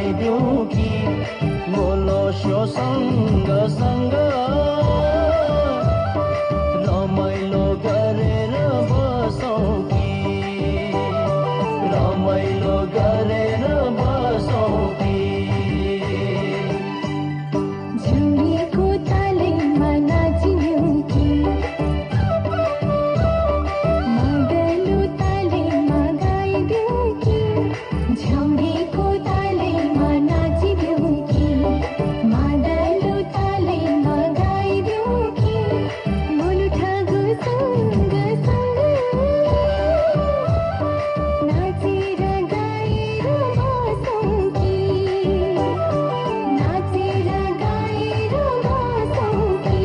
गाइदिउँ कि मोलो सो सँग सँग रमाइलो गरेर बसौँ कि रमाइलो गरेर बसौँ कि झुलेको तालैमा नाचिदिउँ कि मादलो तालैमा गाइदिउँ कि झुलेको तालैमा नाचिदिउँ कि मादलो तालैमा गाइदिउँ कि मुलुठागो सँग सँग नाचेर गाएर बसौँ कि नाचेर गाएर बसौँ कि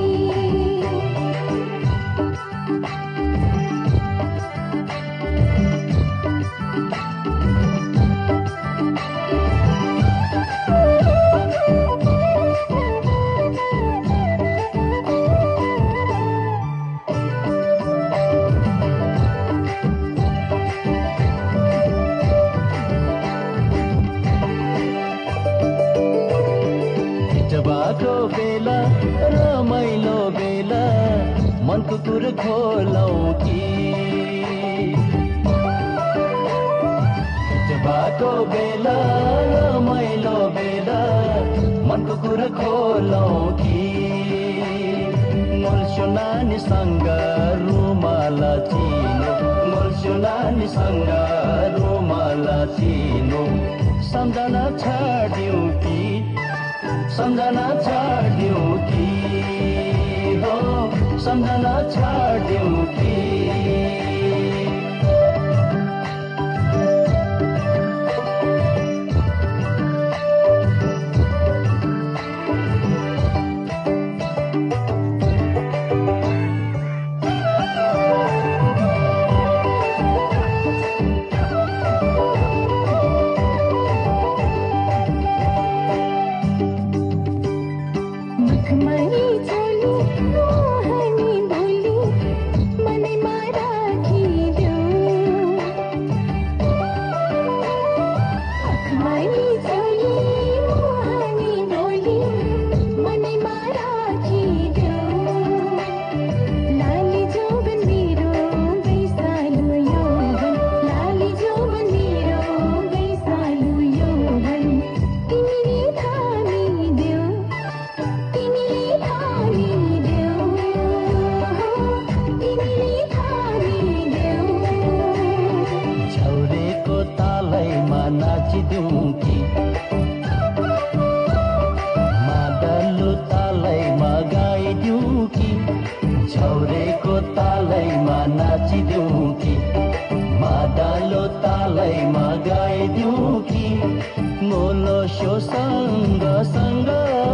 बाटो बेला रमाइलो बेला मनको कुरा खोलौँ कि बाटो बेला रमाइलो बेला मनको कुरा खोलौँ कि मोल्स्यो नानीसँग रुमाल चिनो मोल्स्यो नानीसँग रुमाल चिनो सम्झना छाड्यौँ कि सम्झना छाड्यौँ कि हो सम्झना छाड्यौँ कि मखमली चोली मोहनी बोली मनैमा राखिदेऊ मखमली चोली मोहनी बोली मनैमा राखिदेऊ लाली जोबन मेरो गैसालु यौवन लाली जोबन मेरो गैसालु यौवन तिमीले थामिदेऊ तिमीले थामिदेऊ तिमीले थामिदेऊ झौरेको तालैमा नाचिदिउँ कि मादलो तालैमा गाइदिउँ कि झौरेको तालैमा नाचिदिउँ कि मादलो तालैमा गाइदिउँ कि मोलो सो सँग सँग